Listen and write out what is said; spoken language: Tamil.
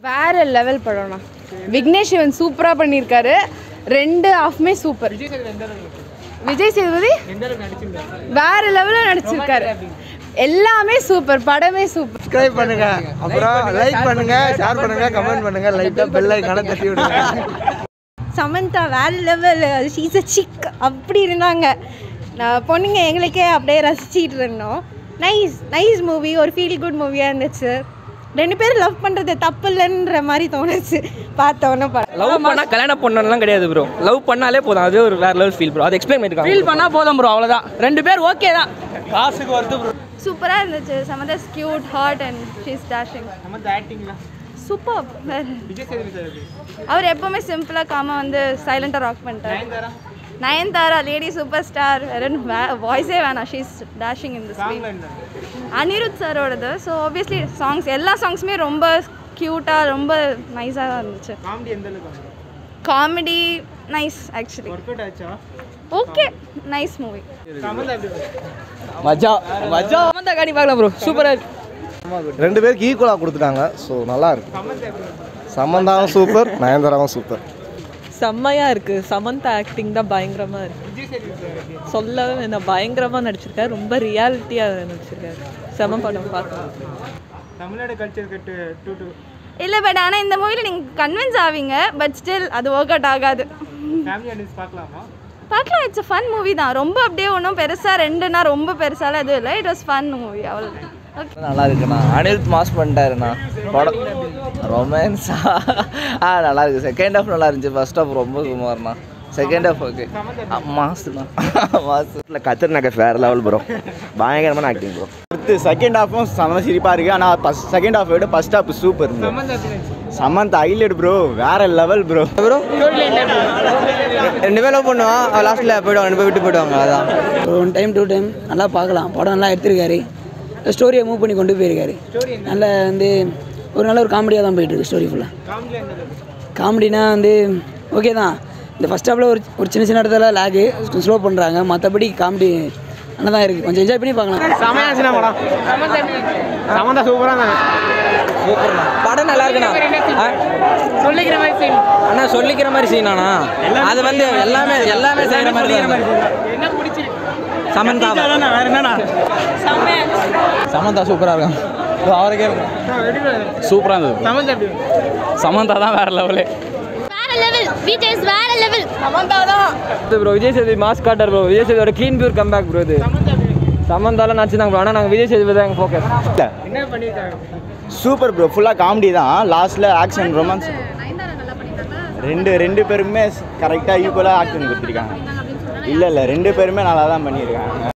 வேற லெவல் படம்னா விக்னேஷ் சிவன் சூப்பரா பண்ணிருக்காரு ரெண்டு ஆஃப்மே சூப்பர் விஜய் சேதுபதி வேற லெவல்ல நடிச்சிருக்காரு எல்லாமே சூப்பர் படமே சூப்பர் சப்ஸ்கிரைப் பண்ணுங்க அப்புறம் லைக் பண்ணுங்க ஷேர் பண்ணுங்க கமெண்ட் பண்ணுங்க லைட்டா பெல் ஐகானை தட்டி விடுங்க சமந்தா வேற லெவல் ஷீஸ் a chick அப்படி இருந்தாங்க பொண்ணுங்க எங்களுக்கே அப்படியே ரசிச்சிட்டு இருந்தோம் நைஸ் மூவி ஒரு ஃபீல் குட் மூவியாக இருந்துச்சு ரெண்டு பேரும் லவ் பண்ணுறது தப்பு இல்லைன்ற மாதிரி தோணுச்சு பார்த்தோன்னே லவ் பண்ணால் கல்யாணம் பண்ணலாம் கிடையாது ப்ரோ லவ் பண்ணாலே போதும் அது ஒரு வேற லெவல் ஃபீல் ப்ரோ அது எக்ஸ்பிளைன் பண்ணிருக்காங்க ஃபீல் பண்ணால் போதும் ப்ரோ அவ்வளோதான் ரெண்டு பேர் ஓகே தான் காசுக்கு வருது ப்ரோ சூப்பராக இருந்துச்சு Samantha cute hot and she's dashing super அவர் எப்போவுமே சிம்பிளாக காம வந்து சைலண்டாக ராக் பண்ணிட்டார் நயன்தாரா லேடி சூப்பர் ஸ்டார் வாய்ஸே வேணாம் she's dashing in the screen Anirudh சாரோடது ஸோ ஆப்வியஸ்லி சாங்ஸ் எல்லா சாங்ஸுமே ரொம்ப க்யூட்டாக ரொம்ப நைஸாக தான் இருந்துச்சு comedy nice actually okay nice movie மஜா மஜா சமந்தா காடி பார்க்கலாம் ப்ரோ சூப்பராக ரெண்டு பேருக்கு ஈக்குவலாக கொடுத்துட்டாங்க ஸோ நல்லா இருக்கு சமந்தாவும் சூப்பர் நயன்தாராவும் சூப்பர் செம்மையாக இருக்குது சமந்தா ஆக்டிங் தான் பயங்கரமாக இருக்குது சொல்லவே வேண்டாம் பயங்கரமாக நடிச்சிருக்காரு ரொம்ப ரியாலிட்டியாக நடிச்சிருக்காரு செம படம் பார்க்கலாம் தமிழ்நாடு கல்ச்சர் கட்டு டூ இல்லை பட் ஆனால் இந்த மூவியில் நீங்கள் கன்வின்ஸ் ஆவீங்க பட் ஸ்டில் அது ஒர்க் அவுட் ஆகாது பார்க்கலாம் இட்ஸ் அ ஃபன் மூவி தான் ரொம்ப அப்படியே ஒன்றும் பெருசாக ரெண்டுனா ரொம்ப பெருசாலாம் எதுவும் இல்லை இட் வாஸ் ஃபன் மூவி அவ்வளோ நல்லா இருக்குண்ணா அனிருத் மாஸ் பண்ணிட்டாருண்ணா படம் ரொமான்ஸா நல்லா இருக்கு செகண்ட் ஹாஃப் நல்லா இருந்துச்சு ஃபர்ஸ்ட் ஹாஃப் ரொம்ப சுமார்ண்ணா செகண்ட் ஹாஃப் ஓகே மாசுண்ணா மாசு இல்லை கத்திர நகர் வேறு லெவல் ப்ரோ பயங்கரமான ஆக்டிங் ப்ரோ அடுத்து செகண்ட் ஹாஃபும் செம சிரிப்பாக இருக்குது ஆனால் செகண்ட் ஹாஃப் விட first half super bro Samantha highlight bro வேற லெவல் ப்ரோ ப்ரோ ரெண்டு பேர் லவ் பண்ணுவான் லாஸ்ட்டில் போய்டுவாங்க ரெண்டு பேர் விட்டு போய்டுவாங்க அதான் ஒன் டைம் டூ டைம் நல்லா பார்க்கலாம் படம் நல்லா எடுத்திருக்காரு ஸ்டோரியை மூவ் பண்ணி கொண்டு போயிருக்காரு நல்லா வந்து ஒரு நல்ல ஒரு காமெடியாக தான் போயிட்டுருக்கு ஸ்டோரி ஃபுல்லாக காமெடினா வந்து ஓகே தான் இந்த ஃபஸ்ட் ஹாஃபில் ஒரு சின்ன சின்ன இடத்துல லேகு ஸ்லோ பண்ணுறாங்க மற்றபடி காமெடி நல்லா தான் இருக்குது கொஞ்சம் என்ஜாய் பண்ணி பார்க்கலாம் சமையாச்சுனா படம் சமந்தா சூப்பராக படம் நல்லா இருக்குண்ணா சொல்லிக்கிற மாதிரி சீன் அண்ணா சொல்லிக்கிற மாதிரி சீனாண்ணா அது வந்து எல்லாமே செய்கிற மாதிரி என்ன பிடிச்சிருக்கு சமந்தா வேறு என்னண்ணா சமந்தா சூப்பராக இருக்கும் அவருக்கே சூப்பராக இருந்தது சமந்தா தான் வேற level bro Vijay Sethupathi mass காட்டர் ப்ரோ விஜய் சேதுபதியோட க்ளீன் பியூர் கம்பேக் ப்ரோ இது சமந்தாலாம் நடிச்சுதாங்க ப்ரோ ஆனால் நாங்கள் விஜய் சேதுபதி தான் எங்கள் ஃபோக்கஸ் சூப்பர் ப்ரோ ஃபுல்லாக காமெடி தான் லாஸ்ட்டில் ஆக்ஷன் ரொமான்ஸ் ரெண்டு பேருமே கரெக்டாக ஈக்குவலாக ஆக்ஷன் கொடுத்துருக்காங்க இல்லை ரெண்டு பேருமே நல்லா தான் பண்ணியிருக்காங்க